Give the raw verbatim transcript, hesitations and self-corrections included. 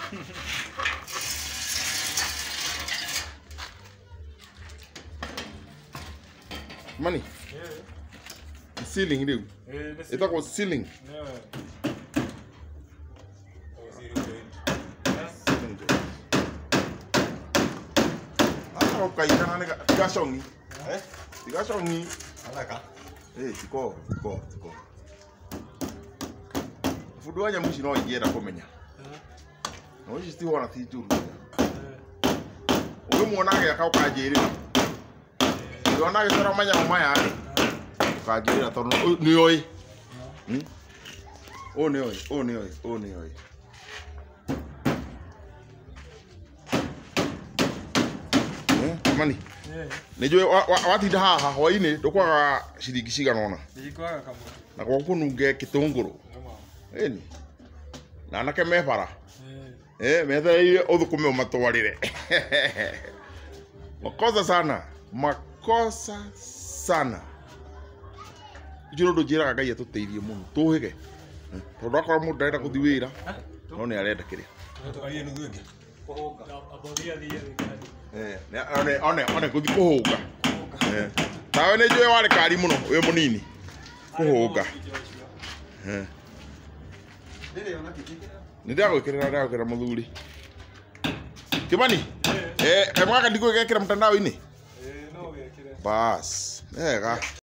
Money. Yeah. Ceiling ndio. Eh, Itakuwa ceiling. Yeah. Ah, okay, kana nega gashongi. Eh? Gashongi. Alaka. Eh, tiko, tiko, tiko. Fudu anya mushi no igera komenya. No ici ti wana ti juru. Uyu muonage akauka njirira. Ndona gicora manya maya ari. Ukajirira tondu ni oi. Hmm? O ni oi, o ni oi, o ni oi. Eh, mani. Yeah. Nijue watinda haha hwaini ndukwaga ciringi cigana ona. Ndikwaga kamwe. Na kwa kununge kitunguru. Eni. Na nake me bara. Eh, methereire uthukume umatwarire. Makosa sana. Makosa sana. Ijuro ndo jiraga Ngai atuteithie muno. Tuhige. Tondu akora mundu ndarenda kuthi wira. No ni arenda kiria. Tukarie nuthu ingi. Kuhunga. Aboria thie thikari. Eh, one one one kuthi kuhunga. Eh. Tawe ni njue wari kari muno wi munini. Kuhunga. Eh. Ndire ona kitikira. Nindagwikirira ndagwikira muthuri. Kimani? Eh, eh, kamwaka ndiko gekira mtandao ini. Eh, no gekire. Bas. Ega.